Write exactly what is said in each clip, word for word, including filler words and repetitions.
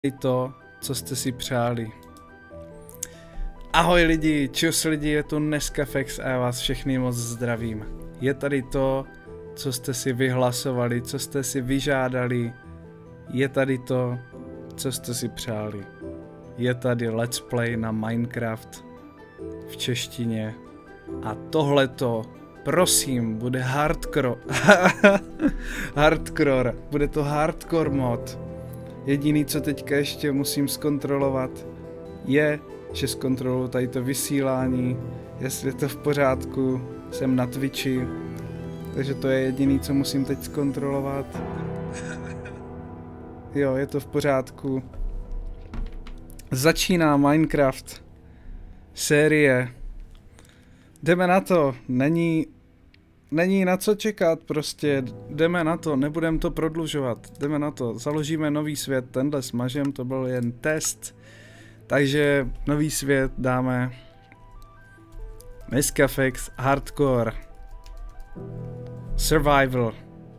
to, co jste si přáli. Ahoj lidi, čus lidi, je tu Neskafex a já vás všechny moc zdravím. Je tady to, co jste si vyhlasovali, co jste si vyžádali. Je tady to, co jste si přáli. Je tady let's play na Minecraft v češtině. A tohleto, prosím, bude hardcore. Hardcore, bude to hardcore mod. Jediný, co teďka ještě musím zkontrolovat, je, že zkontroluji tady to vysílání, jestli je to v pořádku, jsem na Twitchi, takže to je jediný, co musím teď zkontrolovat. Jo, je to v pořádku. Začíná Minecraft série. Jdeme na to, není, není na co čekat, prostě jdeme na to, nebudeme to prodlužovat, jdeme na to, založíme nový svět, tenhle smažem, to byl jen test, takže nový svět dáme Neskafex Hardcore Survival.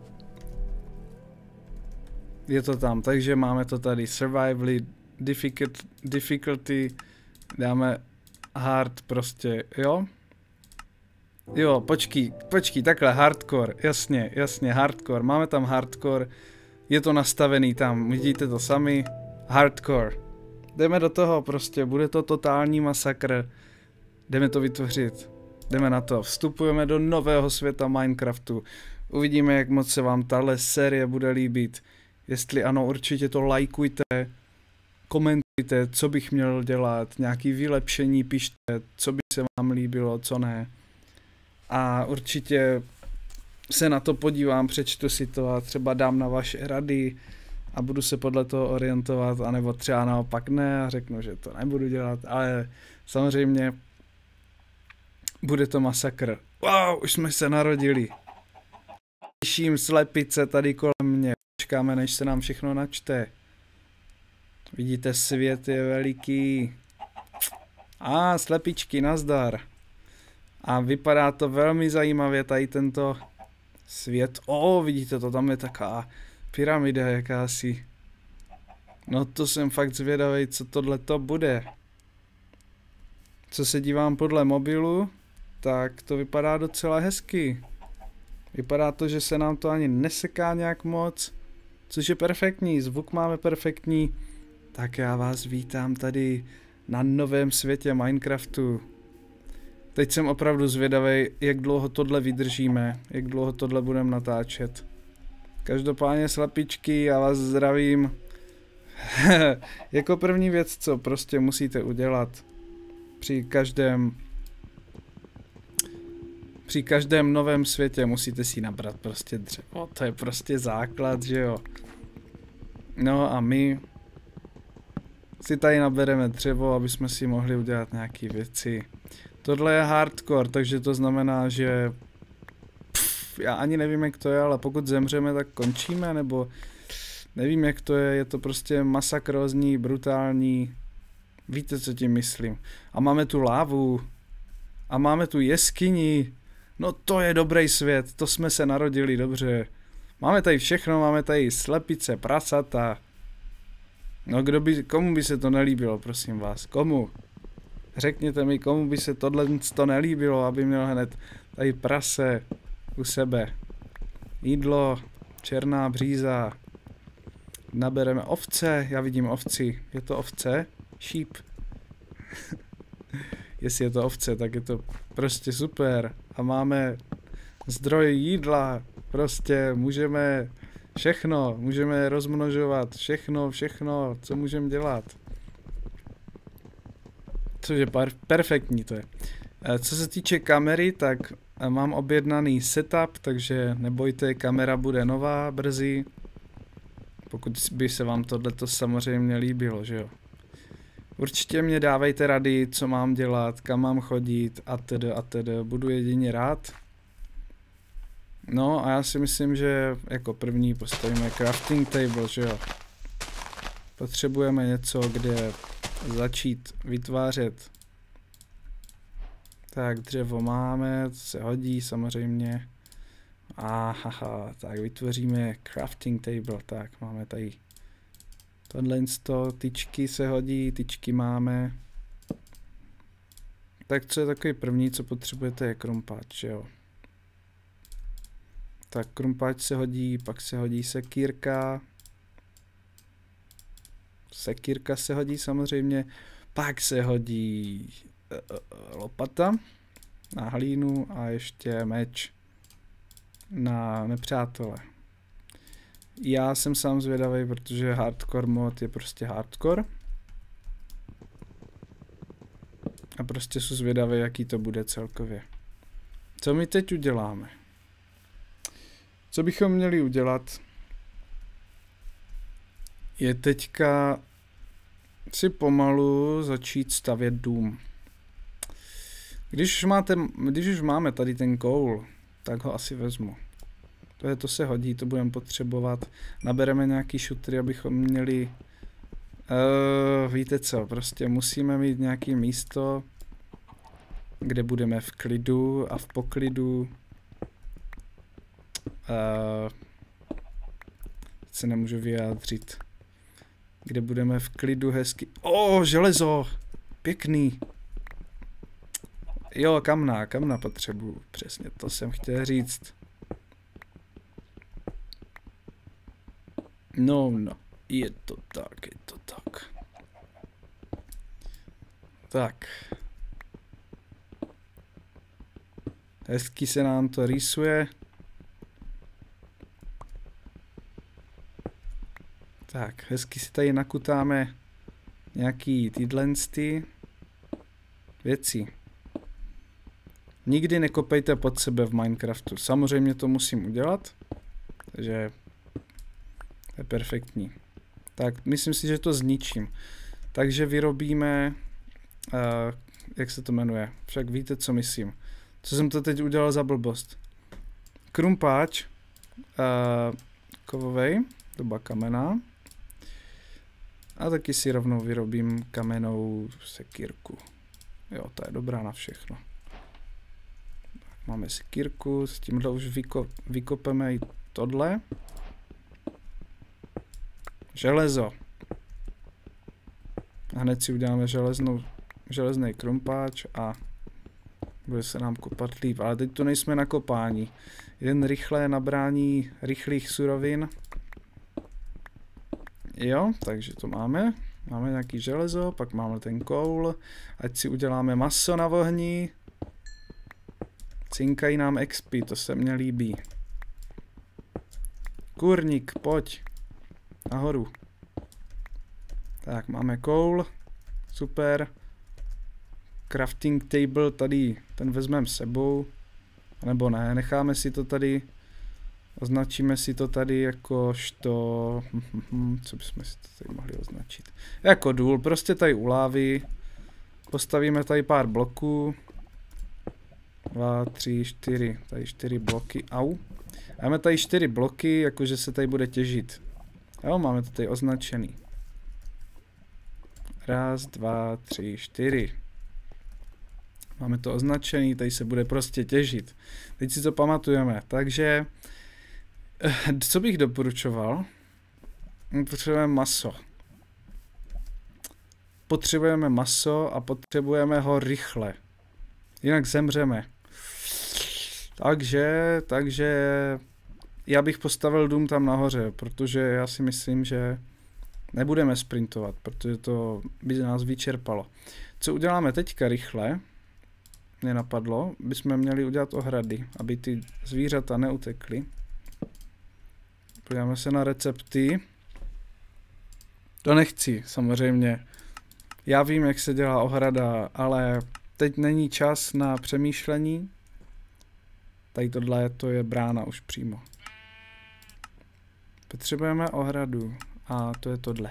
Je to tam, takže máme to tady Survival difficult, Difficulty, dáme hard prostě, jo? Jo, počkej, počkej, takhle, hardcore, jasně, jasně, hardcore, máme tam hardcore, je to nastavený tam, vidíte to sami, hardcore. Jdeme do toho prostě, bude to totální masakr, jdeme to vytvořit, jdeme na to, vstupujeme do nového světa Minecraftu, uvidíme, jak moc se vám tahle série bude líbit, jestli ano, určitě to lajkujte, komentujte, co bych měl dělat, nějaký vylepšení pište, co by se vám líbilo, co ne. A určitě se na to podívám, přečtu si to a třeba dám na vaše rady a budu se podle toho orientovat, anebo třeba naopak ne a řeknu, že to nebudu dělat, ale samozřejmě bude to masakr. Wow, už jsme se narodili. Slyším slepice tady kolem mě, počkáme, než se nám všechno načte. Vidíte, svět je veliký. A slepičky, nazdar. A vypadá to velmi zajímavě, tady tento svět. O, vidíte to, tam je taková pyramida jakási. No to jsem fakt zvědavý, co tohle to bude. Co se dívám podle mobilu, tak to vypadá docela hezky. Vypadá to, že se nám to ani neseká nějak moc, což je perfektní, zvuk máme perfektní. Tak já vás vítám tady na novém světě Minecraftu. Teď jsem opravdu zvědavý, jak dlouho tohle vydržíme, jak dlouho tohle budeme natáčet. Každopádně slepičky, já vás zdravím. Jako první věc, co prostě musíte udělat při každém při každém novém světě, musíte si nabrat prostě dřevo. To je prostě základ, že jo. No a my si tady nabereme dřevo, aby jsme si mohli udělat nějaké věci. Tohle je hardcore, takže to znamená, že pff, já ani nevím, jak to je, ale pokud zemřeme, tak končíme, nebo nevím, jak to je, je to prostě masakrózní, brutální, víte, co tím myslím. A máme tu lávu, a máme tu jeskyni, no to je dobrý svět, to jsme se narodili dobře. Máme tady všechno, máme tady slepice, prasata. No kdo by, komu by se to nelíbilo, prosím vás, komu? Řekněte mi, komu by se tohle to nelíbilo, aby měl hned tady prase u sebe. Jídlo, černá bříza. Nabereme ovce, já vidím ovci. Je to ovce? Sheep. Jestli je to ovce, tak je to prostě super. A máme zdroj jídla. Prostě můžeme všechno, můžeme rozmnožovat. Všechno, všechno, co můžeme dělat. Což je perfektní to je. Co se týče kamery, tak mám objednaný setup, takže nebojte, kamera bude nová brzy. Pokud by se vám tohleto samozřejmě líbilo, že jo. Určitě mě dávejte rady, co mám dělat, kam mám chodit a tedy a tedy. Budu jedině rád. No a já si myslím, že jako první postavíme crafting table, že jo. Potřebujeme něco, kde začít vytvářet. Tak dřevo máme, to se hodí samozřejmě. A haha, tak vytvoříme crafting table, tak máme tady Tohle to, tyčky se hodí, tyčky máme. Tak co je takový první, co potřebujete, je krumpáč, jo. Tak krumpáč se hodí, pak se hodí sekírka. Sekírka se hodí samozřejmě, pak se hodí uh, lopata na hlínu a ještě meč na nepřátele. Já jsem sám zvědavý, protože hardcore mod je prostě hardcore. A prostě jsem zvědavý, jaký to bude celkově. Co my teď uděláme? Co bychom měli udělat, je teďka si pomalu začít stavět dům. Když už, máte, když už máme tady ten koul, tak ho asi vezmu. To, je, to se hodí, to budeme potřebovat. Nabereme nějaký šutry, abychom měli... Uh, víte co, prostě musíme mít nějaké místo, kde budeme v klidu a v poklidu. Uh, se nemůžu vyjádřit. Kde budeme v klidu hezky. O, oh, železo! Pěkný. Jo, kamna, kamna potřebuju. Přesně to jsem chtěl říct. No, no. Je to tak, je to tak. Tak. Hezky se nám to rýsuje. Tak, hezky si tady nakutáme nějaký tyhle věci. Nikdy nekopejte pod sebe v Minecraftu. Samozřejmě to musím udělat, takže to je perfektní. Tak, myslím si, že to zničím. Takže vyrobíme, uh, jak se to jmenuje, však víte, co myslím. Co jsem to teď udělal za blbost. Krumpáč, uh, kovovej, doba kamená. A taky si rovnou vyrobím kamennou sekírku. Jo, ta je dobrá na všechno. Máme sekírku, s tímhle už vyko, vykopeme i tohle. Železo. A hned si uděláme železnou, železný krumpáč a bude se nám kopat líp. Ale teď tu nejsme na kopání. Jen rychlé nabrání rychlých surovin. Jo, takže to máme. Máme nějaký železo, pak máme ten koul. Ať si uděláme maso na ohni. Cinkají nám X P, to se mně líbí. Kurník, pojď. Nahoru. Tak, máme koul. Super. Crafting table tady, ten vezmeme s sebou. Nebo ne, necháme si to tady. Označíme si to tady jakožto... Co bychom si to tady mohli označit? Jako důl, prostě tady u lávy. Postavíme tady pár bloků. Dva, tři, čtyři. Tady čtyři bloky. Au. Máme tady čtyři bloky, jakože se tady bude těžit. Jo, máme to tady označený. Raz, dva, tři, čtyři. Máme to označený, tady se bude prostě těžit. Teď si to pamatujeme. Takže, co bych doporučoval? Potřebujeme maso. Potřebujeme maso a potřebujeme ho rychle. Jinak zemřeme. Takže, takže já bych postavil dům tam nahoře, protože já si myslím, že nebudeme sprintovat, protože to by nás vyčerpalo. Co uděláme teďka rychle, mě napadlo, bychom měli udělat ohrady, aby ty zvířata neutekly. Podíváme se na recepty. To nechci, samozřejmě. Já vím, jak se dělá ohrada, ale teď není čas na přemýšlení. Tady tohle to je brána už přímo. Potřebujeme ohradu a to je tohle.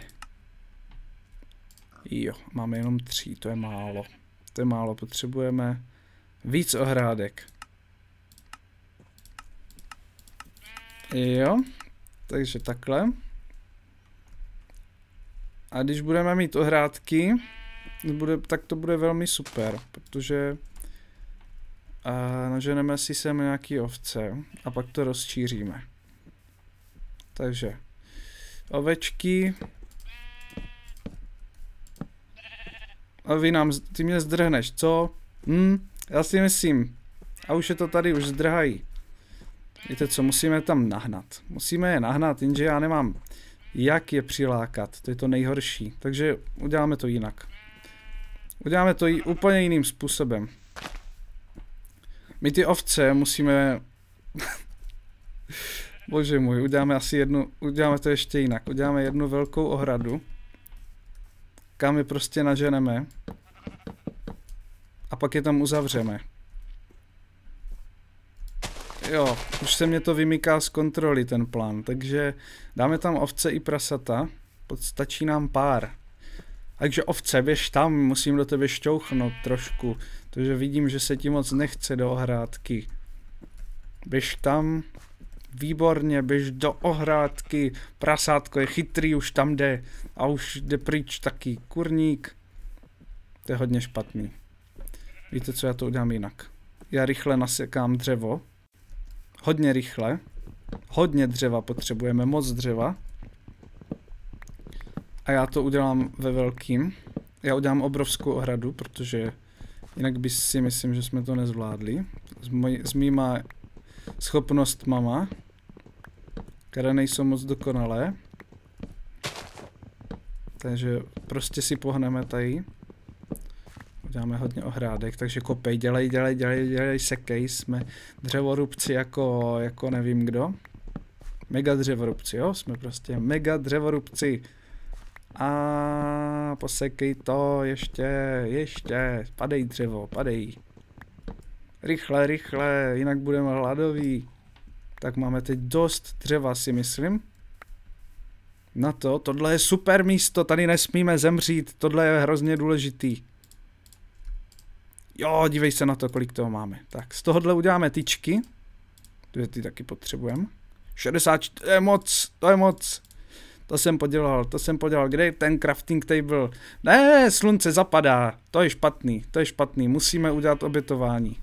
Jo, máme jenom tři, to je málo. To je málo, potřebujeme víc ohrádek. Jo, takže takhle. A když budeme mít ohrádky, bude, tak to bude velmi super, protože a naženeme si sem nějaký ovce a pak to rozšíříme. Takže ovečky, A vy nám, ty mě zdrhneš, co? Hm, já si myslím. A už je to tady, už zdrhají. Víte co, musíme tam nahnat. Musíme je nahnat, jenže já nemám jak je přilákat. To je to nejhorší. Takže uděláme to jinak. Uděláme to i úplně jiným způsobem. My ty ovce musíme... Bože můj, uděláme asi jednu, uděláme to ještě jinak. Uděláme jednu velkou ohradu, kam je prostě naženeme a pak je tam uzavřeme. Jo, už se mě to vymyká z kontroly ten plán, takže dáme tam ovce i prasata, stačí nám pár. Takže ovce, běž tam, musím do tebe šťouchnout trošku, protože vidím, že se ti moc nechce do ohrádky. Běž tam, výborně, běž do ohrádky, prasátko je chytrý, už tam jde a už jde pryč taky, kurník. To je hodně špatný. Víte co, já to udělám jinak. Já rychle nasekám dřevo, hodně rychle, hodně dřeva potřebujeme, moc dřeva. A já to udělám ve velkým. Já udělám obrovskou ohradu, protože jinak by si myslím, že jsme to nezvládli. S, moj, s mýma schopnostmama, které nejsou moc dokonalé. Takže prostě si pohneme tady. Uděláme hodně ohrádek, takže kopej, dělej, dělej, dělej, dělej, sekej, jsme dřevorubci jako, jako nevím kdo. Mega dřevorubci, jo, jsme prostě mega dřevorubci. A posekej to, ještě, ještě, padej dřevo, padej. Rychle, rychle, jinak budeme hladoví. Tak máme teď dost dřeva, si myslím. Na to, tohle je super místo, tady nesmíme zemřít, tohle je hrozně důležitý. Jo, dívej se na to, kolik toho máme. Tak, z tohohle uděláme tyčky. Ty, ty taky potřebujeme. šedesát čtyři, to je moc, to je moc. To jsem podělal, to jsem podělal. Kde je ten crafting table? Ne, slunce zapadá. To je špatný, to je špatný. Musíme udělat obětování.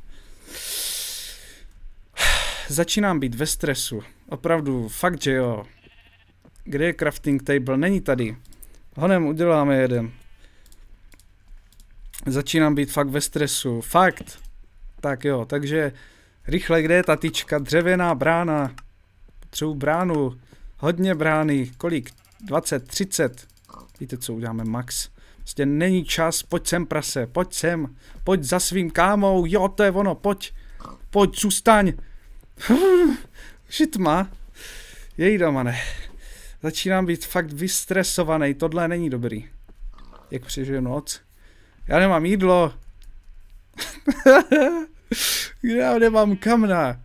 Začínám být ve stresu. Opravdu, fakt, že jo. Kde je crafting table? Není tady. Honem uděláme jeden. Začínám být fakt ve stresu. Fakt. Tak jo, takže rychle, kde je ta tyčka? Dřevěná brána. Potřebuji bránu. Hodně brány. Kolik? dvacet, třicet. Víte, co uděláme max? Prostě není čas. Pojď sem, prase. Pojď sem. Pojď za svým kámou. Jo, to je ono. Pojď. Pojď, zůstaň. Šitma. Jejda, mane. Začínám být fakt vystresovaný. Tohle není dobrý. Jak přežiju noc? Já nemám jídlo. Já nemám kamna.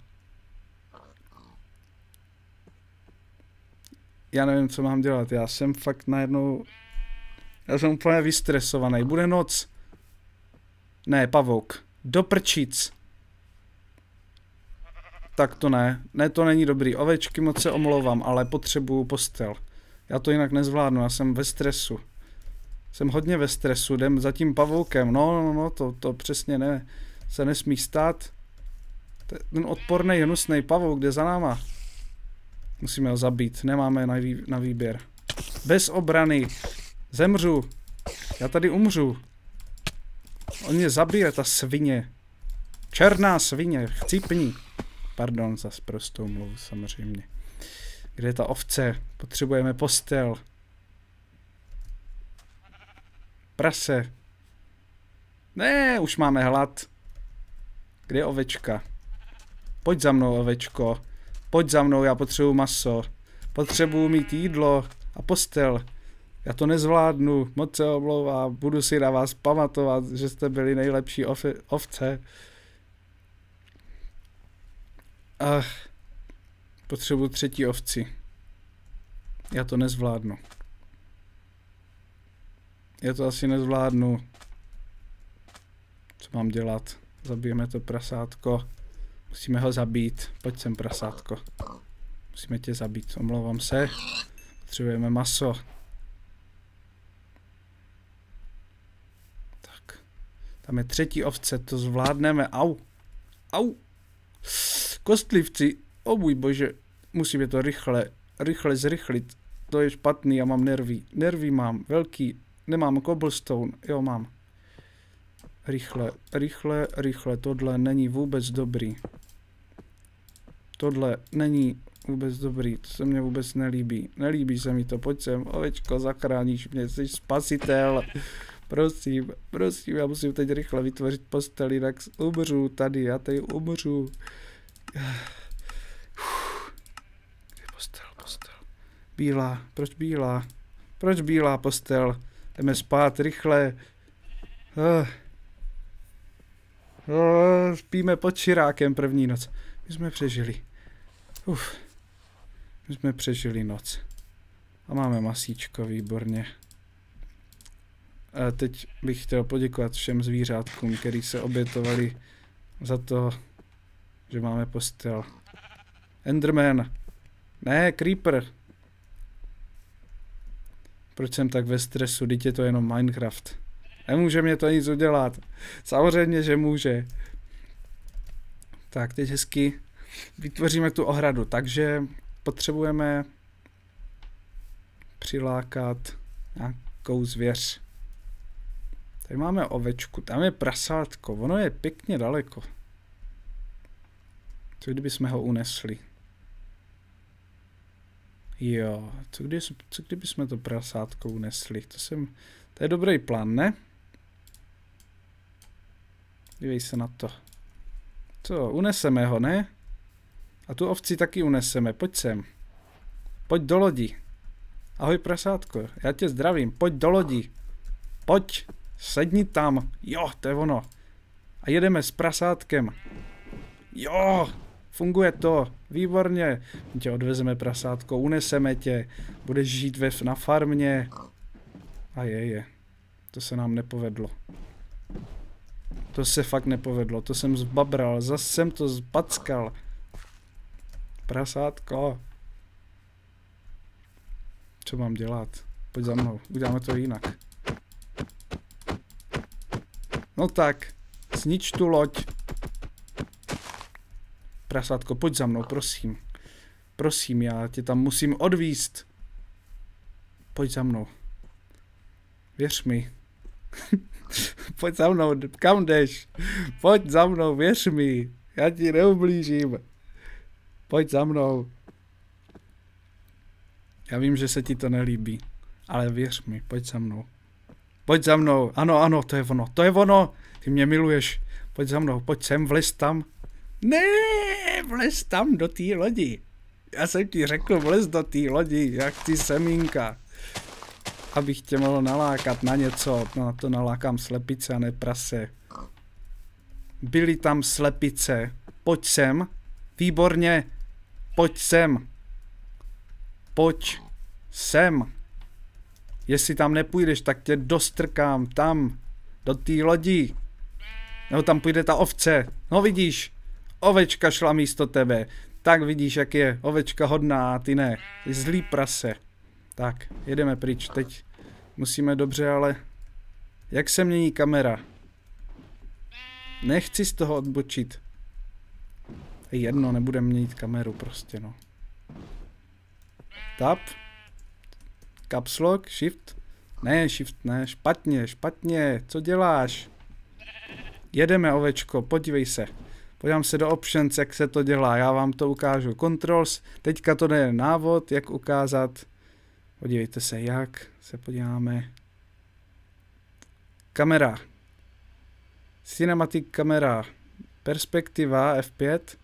Já nevím, co mám dělat. Já jsem fakt najednou... Já jsem úplně vystresovaný. Bude noc. Ne, pavouk. Do prčic. Tak to ne. Ne, to není dobrý. Ovečky, moc se omlouvám, ale potřebuju postel. Já to jinak nezvládnu. Já jsem ve stresu. Jsem hodně ve stresu. Jdem za tím pavoukem. No, no, no, to, to přesně ne. Se nesmí stát. Ten odporný, hnusný pavouk jde za náma. Musíme ho zabít. Nemáme na, vý, na výběr. Bez obrany. Zemřu. Já tady umřu. On mě zabije, ta svině. Černá svině. Chcípni. Pardon za prostou mluvu, samozřejmě. Kde je ta ovce? Potřebujeme postel. Prase. Ne, už máme hlad. Kde je ovečka? Pojď za mnou, ovečko. Pojď za mnou, já potřebuji maso. Potřebuji mít jídlo a postel. Já to nezvládnu, moc se omlouvám. Budu si na vás pamatovat, že jste byli nejlepší ovce. Ach, potřebuji třetí ovci. Já to nezvládnu. Já to asi nezvládnu. Co mám dělat? Zabijeme to prasátko. Musíme ho zabít. Pojď sem, prasátko. Musíme tě zabít. Omlouvám se. Potřebujeme maso. Tak. Tam je třetí ovce. To zvládneme. Au. Au. Kostlivci. O můj bože. Musíme to rychle, rychle zrychlit. To je špatný. Já mám nervy. Nervy mám. Velký. Nemám cobblestone. Jo, mám. rychle, rychle, rychle, tohle není vůbec dobrý. Tohle není vůbec dobrý, to se mně vůbec nelíbí. Nelíbí se mi to, pojď sem, ovečko, zachráníš mě, jsi spasitel. Prosím, prosím, já musím teď rychle vytvořit postel, jinak umřu tady, já tady umřu. Postel, postel. Bílá, proč bílá? Proč bílá postel? Jdeme spát, rychle. Uh. Uh, spíme pod širákem první noc. My jsme přežili. Uf. My jsme přežili noc. A máme masíčko, výborně. A teď bych chtěl poděkovat všem zvířátkům, kteří se obětovali za to, že máme postel. Enderman. Ne, Creeper. Proč jsem tak ve stresu? Teď je to jenom Minecraft. Nemůže mě to nic udělat. Samozřejmě, že může. Tak, teď hezky vytvoříme tu ohradu. Takže potřebujeme přilákat nějakou zvěř. Tady máme ovečku, tam je prasátko, ono je pěkně daleko. Co kdyby jsme ho unesli? Jo, co, kdy, co kdyby jsme to prasátko unesli? To, jsem, to je dobrý plán, ne? Dívej se na to. Co, uneseme ho, ne? A tu ovci taky uneseme, pojď sem. Pojď do lodi. Ahoj prasátko, já tě zdravím, pojď do lodi. Pojď, sedni tam. Jo, to je ono. A jedeme s prasátkem. Jo, funguje to, výborně. My tě odvezeme, prasátko, uneseme tě. Budeš žít ve, na farmě. A je, je. To se nám nepovedlo. To se fakt nepovedlo, to jsem zbabral, zase jsem to zbackal. Prasátko. Co mám dělat? Pojď za mnou, uděláme to jinak. No tak, znič tu loď. Prasátko, pojď za mnou, prosím. Prosím, já tě tam musím odvízt. Pojď za mnou. Věř mi. Pojď za mnou, kam jdeš? Pojď za mnou, věř mi. Já ti neublížím. Pojď za mnou. Já vím, že se ti to nelíbí, ale věř mi, pojď za mnou. Pojď za mnou, ano, ano, to je ono, to je ono. Ty mě miluješ. Pojď za mnou, pojď sem, vlez tam. Ne, vlez tam do té lodi. Já jsem ti řekl, vlez do té lodi, jak chci semínka. Abych tě mohl nalákat na něco, no, na to nalákám slepice a ne prase. Byly tam slepice, pojď sem, výborně, pojď sem. Pojď sem. Jestli tam nepůjdeš, tak tě dostrkám tam, do té lodi. Nebo tam půjde ta ovce, no vidíš, ovečka šla místo tebe. Tak vidíš, jak je ovečka hodná a ty ne, ty zlý prase. Tak, jedeme pryč, teď musíme dobře, ale jak se mění kamera? Nechci z toho odbočit. Jedno, nebudeme měnit kameru prostě, no. Tab. Caps lock, shift. Ne, shift ne, špatně, špatně, co děláš? Jedeme, ovečko, podívej se. Podívám se do options, jak se to dělá, já vám to ukážu. Controls, teďka to je návod, jak ukázat. Podívejte se, jak se podíváme. Kamera. Cinematic kamera. Perspektiva F pět.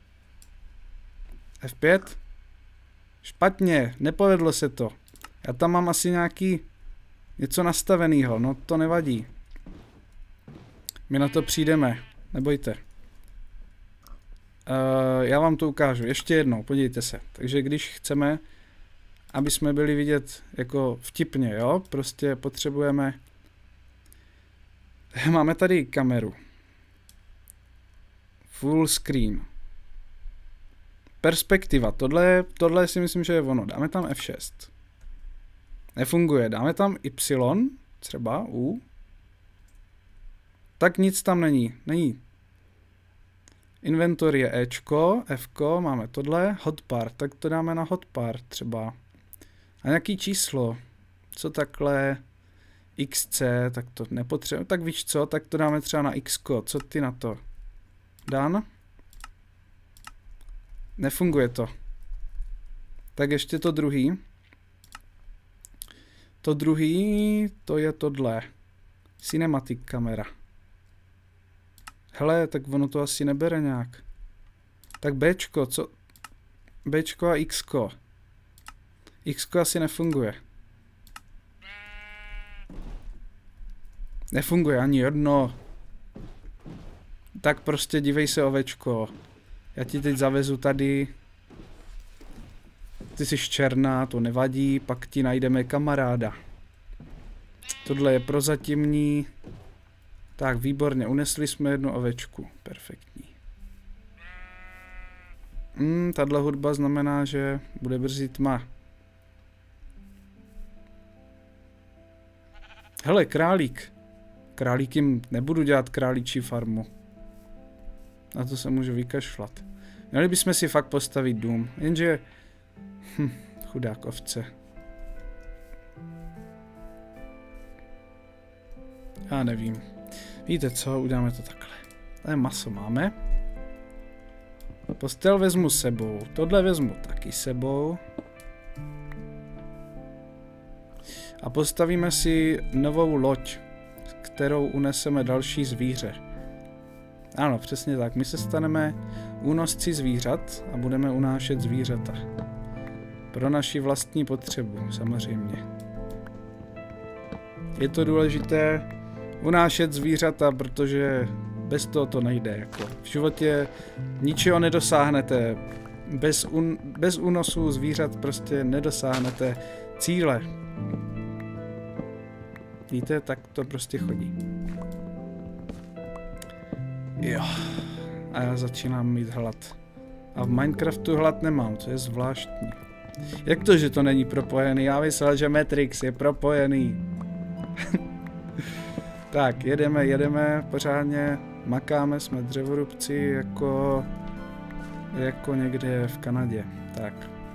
F pět. Špatně, nepovedlo se to. Já tam mám asi nějaký něco nastaveného, no to nevadí. My na to přijdeme, nebojte. Uh, já vám to ukážu, ještě jednou, podívejte se. Takže když chceme, aby jsme byli vidět jako vtipně, jo, prostě potřebujeme... Máme tady kameru. Full screen. Perspektiva, tohle, tohle si myslím, že je ono. Dáme tam F šest. Nefunguje, dáme tam Y, třeba U. Tak nic tam není, není. Inventory je Ečko, Fko, máme tohle, hotbar, tak to dáme na hotbar třeba. A nějaký číslo, co takhle, X C, tak to nepotřebujeme. Tak víš co, tak to dáme třeba na X. Co ty na to? Dan? Nefunguje to. Tak ještě to druhý. To druhý, to je tohle. Cinematic kamera. Hele, tak ono to asi nebere nějak. Tak Bčko, co? Bčko a Xko. Xko asi nefunguje. Nefunguje ani jedno. Tak prostě dívej se, ovečko. Já ti teď zavezu tady. Ty jsi černá, to nevadí, pak ti najdeme kamaráda. Tohle je prozatímní. Tak, výborně, unesli jsme jednu ovečku. Perfektní. Hmm, tahle hudba znamená, že bude brzy tma. Hele, králík. Králík jim nebudu dělat králíčí farmu. Na to se můžu vykašlat. Měli bychom si fakt postavit dům, jenže... Hm, chudák ovce. Já nevím. Víte co, uděláme to takhle. Tady maso máme. Postel vezmu sebou. Tohle vezmu taky sebou. A postavíme si novou loď, kterou uneseme další zvíře. Ano, přesně tak. My se staneme únosci zvířat a budeme unášet zvířata. Pro naši vlastní potřebu, samozřejmě. Je to důležité unášet zvířata, protože bez toho to nejde. Jako. V životě ničeho nedosáhnete. Bez, un, bez únosu zvířat prostě nedosáhnete cíle. Víte, tak to prostě chodí. Jo. A já začínám mít hlad. A v Minecraftu hlad nemám, to je zvláštní. Jak to, že to není propojený? Já myslel, že Matrix je propojený. Tak, jedeme, jedeme, pořádně makáme, jsme dřevorubci jako, jako někde v Kanadě. Tak.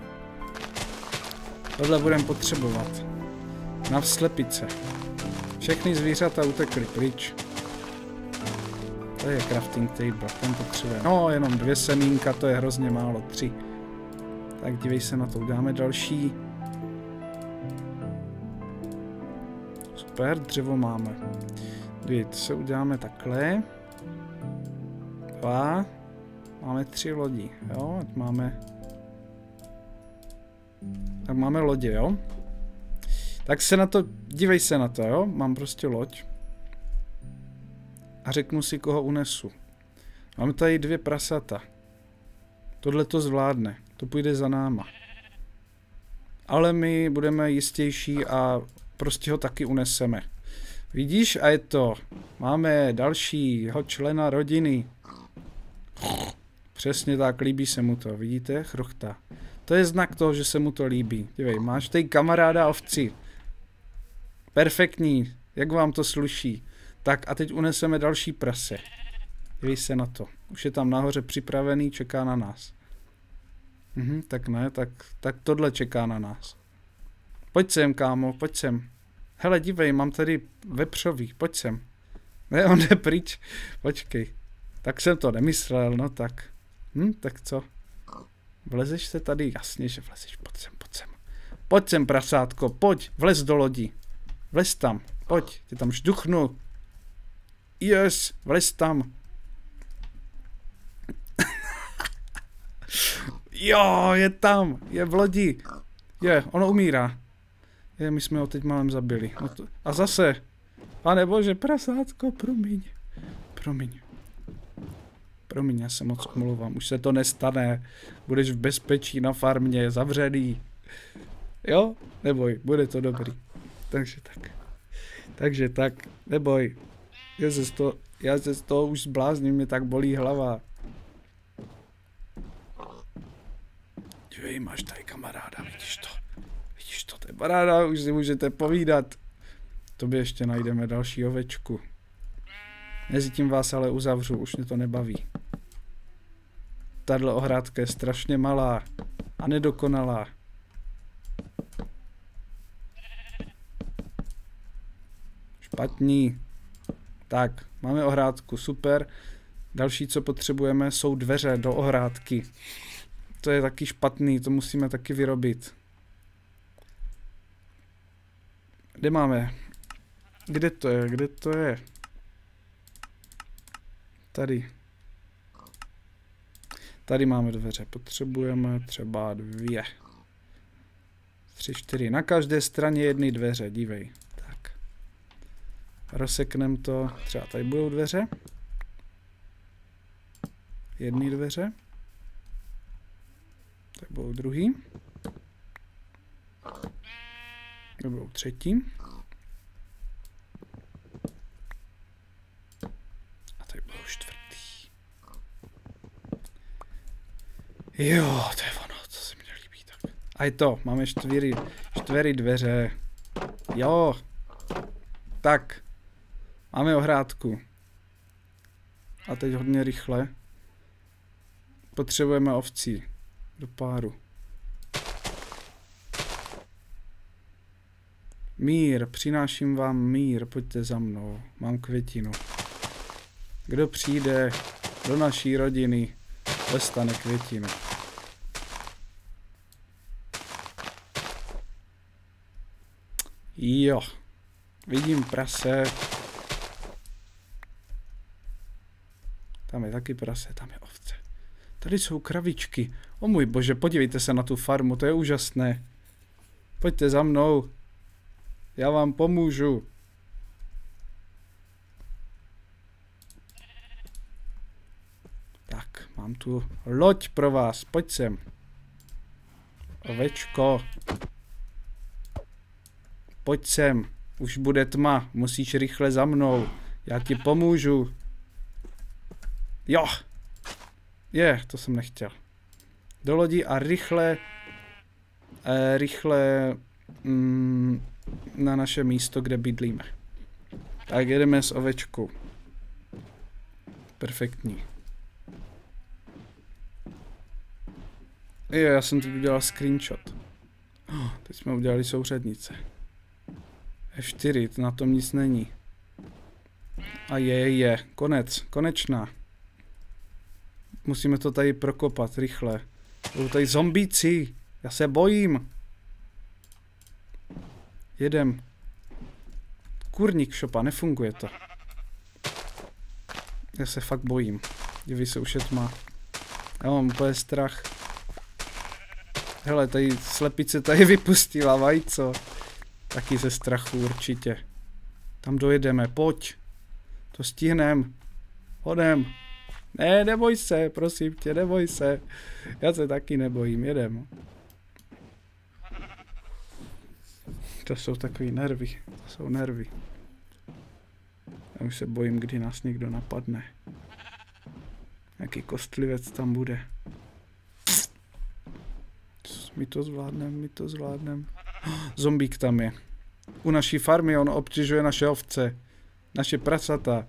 Tohle budeme potřebovat. Na slepice. Všechny zvířata utekly pryč. To je crafting table, ten potřebuje. No, jenom dvě semínka, to je hrozně málo, tři. Tak dívej se na to, uděláme další. Super, dřevo máme. Dvě, to se uděláme takhle. Dva. Máme tři lodi, jo, ať máme... Tak máme lodě, jo. Tak se na to, dívej se na to, jo, mám prostě loď. A řeknu si, koho unesu. Mám tady dvě prasata. Tohle to zvládne, to půjde za náma. Ale my budeme jistější a prostě ho taky uneseme. Vidíš, a je to. Máme dalšího člena rodiny. Přesně tak, líbí se mu to, vidíte, chrochtá. To je znak toho, že se mu to líbí. Dívej, máš tady kamaráda ovci. Perfektní, jak vám to sluší. Tak a teď uneseme další prase. Dívej se na to. Už je tam nahoře připravený, čeká na nás. Mhm, tak ne, tak, tak tohle čeká na nás. Pojď sem, kámo, pojď sem. Hele, dívej, mám tady vepřový, pojď sem. Ne, on jde pryč. Počkej. Tak jsem to nemyslel, no tak. Hm, tak co? Vlezeš se tady? Jasně, že vlezeš, pojď sem, pojď sem. Pojď sem, prasátko, pojď, vlez do lodi. Vlez tam, pojď, ty tam žduchnu. Yes, vlez tam. Jo, je tam, je v lodi. Je, ono umírá. Je, my jsme ho teď málem zabili. No to, a zase. Pane bože, prasátko, promiň. Promiň. Promiň, já se moc omlouvám, už se to nestane. Budeš v bezpečí na farmě, zavřený. Jo? Neboj, bude to dobrý. Takže tak. Takže tak, neboj. Já se z toho, já se z toho už zblázním, mě tak bolí hlava. Dívej, máš tady kamaráda, vidíš to? Vidíš to, to je paráda, už si můžete povídat. Tobě ještě najdeme další ovečku. Mezitím vás ale uzavřu, už mě to nebaví. Tahle ohrádka je strašně malá a nedokonalá. Špatný. Tak, máme ohrádku, super. Další, co potřebujeme, jsou dveře do ohrádky. To je taky špatný, to musíme taky vyrobit. Kde máme? Kde to je? Kde to je? Tady. Tady máme dveře. Potřebujeme třeba dvě. Tři, čtyři. Na každé straně jedny dveře, dívej. Tak. Rozsekneme to. Třeba tady budou dveře. Jedny dveře. Tady budou druhý. Tady budou třetí. A tady budou čtvrtý. Jo, to je ono, co se mi nelíbí. Tak. A je to, máme čtyři, čtyři dveře. Jo. Tak. Máme ohrádku. A teď hodně rychle. Potřebujeme ovcí. Do páru. Mír, přináším vám mír, pojďte za mnou. Mám květinu. Kdo přijde do naší rodiny, dostane květinu. Jo. Vidím prase. Tam je taky prase, tam je ovce. Tady jsou kravičky. O můj bože, podívejte se na tu farmu, to je úžasné. Pojďte za mnou. Já vám pomůžu. Tak, mám tu loď pro vás, pojď sem. Ovečko. Pojď sem, už bude tma, musíš rychle za mnou. Já ti pomůžu. Jo. Je, to jsem nechtěl. Do lodi a rychle, eh, rychle mm, na naše místo, kde bydlíme. Tak jedeme s ovečkou. Perfektní. Jo, já jsem teď udělal screenshot. Oh, teď jsme udělali souřadnice. F čtyři, na tom nic není. A je, je, konec, konečná. Musíme to tady prokopat, rychle. Jsou tady zombíci, já se bojím. Jedem. Kurník šopa, nefunguje to. Já se fakt bojím. Dívej se, už je tma. Já mám úplně strach. Hele, tady slepice tady vypustila vajco. Taky ze strachu určitě. Tam dojedeme, pojď. To stihnem. Hodem. Ne, neboj se, prosím tě, neboj se. Já se taky nebojím, jedem. To jsou takový nervy, to jsou nervy. Já už se bojím, kdy nás někdo napadne. Jaký kostlivec tam bude. My to zvládneme, my to zvládneme. Zombík tam je. U naší farmy on obtěžuje naše ovce. Naše prasata.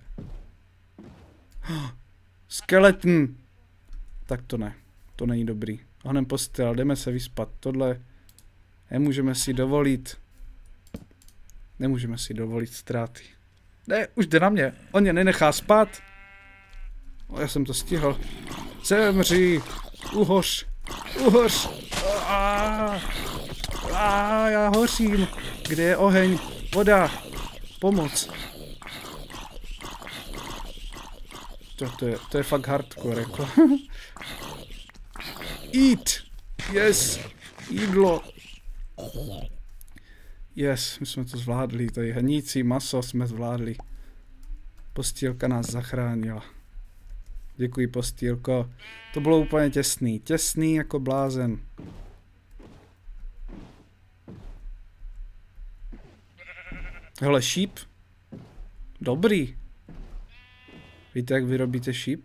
Skeleton. Tak to ne. To není dobrý. Honem postel, jdeme se vyspat. Tohle nemůžeme si dovolit. Nemůžeme si dovolit ztráty. Ne, už jde na mě. On mě nenechá spát. O, já jsem to stihl. Zemři. Uhoř. Uhoř. A, a, já hořím. Kde je oheň? Voda. Pomoc. To, to, je, to je fakt hardcore, jako. Eat. Yes. Jídlo. Yes, my jsme to zvládli. Tady hnící maso jsme zvládli. Postýlka nás zachránila. Děkuji, postýlko. To bylo úplně těsný. Těsný jako blázen. Hele, šíp. Dobrý. Víte, jak vyrobíte šíp?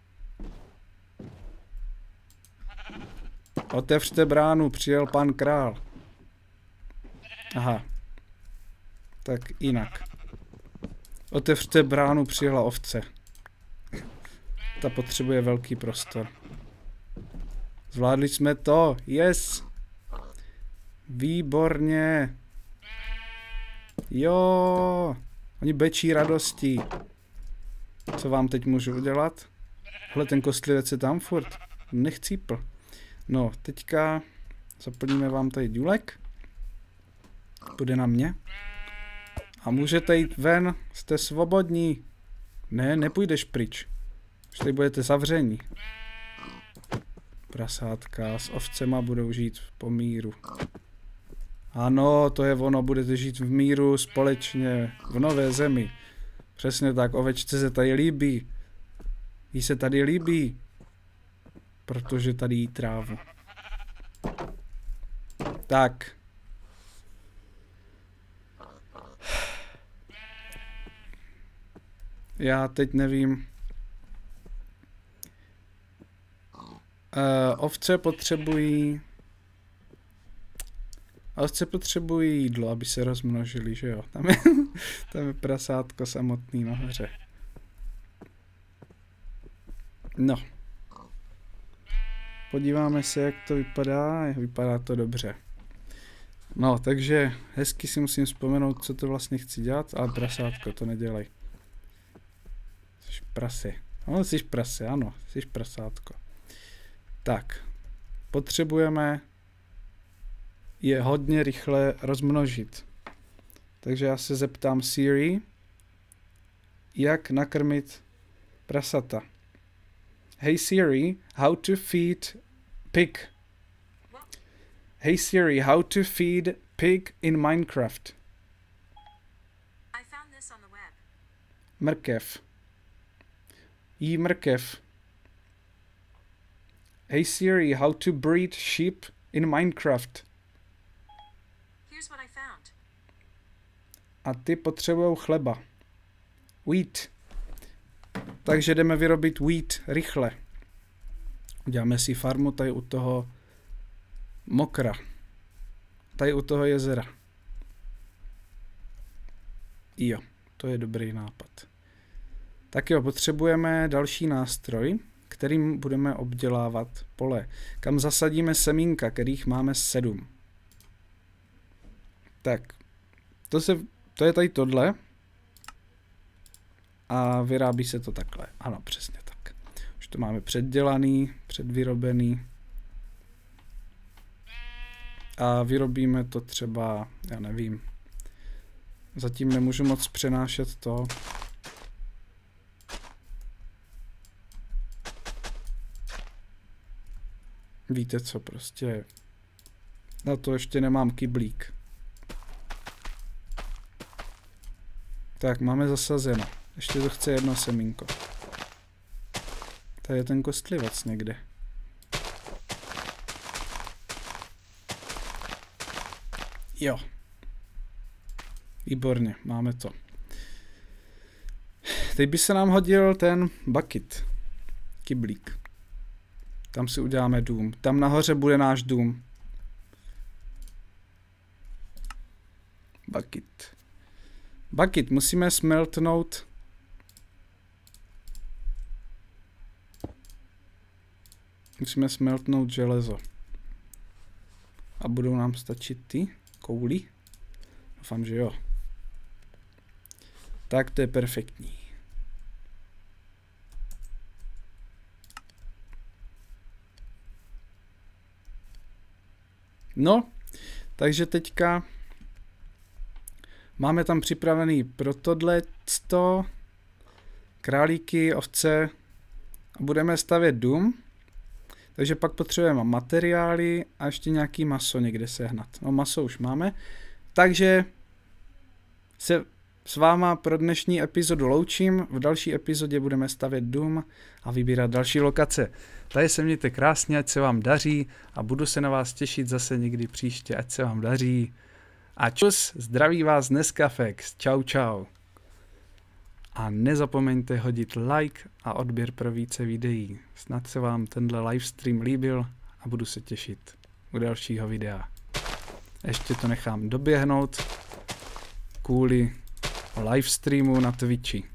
Otevřte bránu, přijel pan král. Aha. Tak jinak. Otevřte bránu, přijela ovce. Ta potřebuje velký prostor. Zvládli jsme to. Yes. Výborně. Jo. Oni bečí radostí. Co vám teď můžu udělat? Hele, ten kostlivec je tam furt. Nechcípl. No, teďka zaplníme vám tady důlek. Půjde na mě. A můžete jít ven, jste svobodní. Ne, nepůjdeš pryč. Už tady budete zavření. Prasátka s ovcema budou žít v pomíru. Ano, to je ono, budete žít v míru společně, v nové zemi. Přesně tak, ovečce se tady líbí. Jí se tady líbí, protože tady jí trávu. Tak. Já teď nevím. Uh, ovce potřebují... Ovce potřebují jídlo, aby se rozmnožili, že jo? Tam je, tam je prasátko samotný nahoře. No. Podíváme se, jak to vypadá. Vypadá to dobře. No, takže hezky si musím vzpomenout, co to vlastně chci dělat, ale prasátko, to nedělej. Jsi prasy. No, jsi prasy, ano, jsi prasátko. Tak, potřebujeme je hodně rychle rozmnožit. Takže já se zeptám Siri, jak nakrmit prasata. Hey Siri, how to feed pig? Hey Siri, how to feed pig in Minecraft? I found this on the web. Mrkev. Jí mrkev. Hey Siri, how to breed sheep in Minecraft? Here's what I found. A ty potřebujou chleba. Wheat. Takže jdeme vyrobit wheat rychle. Uděláme si farmu tady u toho mokra. Tady u toho jezera. Jo, to je dobrý nápad. Tak jo, potřebujeme další nástroj, kterým budeme obdělávat pole. Kam zasadíme semínka, kterých máme sedm. Tak, to, se, to je tady tohle. A vyrábí se to takhle. Ano, přesně tak. Už to máme předdělaný, předvyrobený. A vyrobíme to třeba, já nevím. Zatím nemůžu moc přenášet to. Víte co, prostě. Na to ještě nemám kyblík. Tak, máme zasazeno. Ještě to chce jedno semínko. Tady je ten kostlivec někde. Jo. Výborně, máme to. Teď by se nám hodil ten bucket. Kyblík. Tam si uděláme dům. Tam nahoře bude náš dům. Bucket. Bucket, musíme smeltnout. Musíme smeltnout železo. A budou nám stačit ty kouli? Doufám, že jo. Tak to je perfektní. No, takže teďka máme tam připravený pro tohleto králíky, ovce a budeme stavět dům. Takže pak potřebujeme materiály a ještě nějaký maso někde sehnat. No maso už máme. Takže se s váma pro dnešní epizodu loučím. V další epizodě budeme stavět dům a vybírat další lokace. Tady se mějte krásně, ať se vám daří a budu se na vás těšit zase někdy příště, ať se vám daří. A čus, zdraví vás dneska Fex. Čau čau. A nezapomeňte hodit like a odběr pro více videí. Snad se vám tenhle livestream líbil a budu se těšit u dalšího videa. Ještě to nechám doběhnout kvůli livestreamu na Twitchi.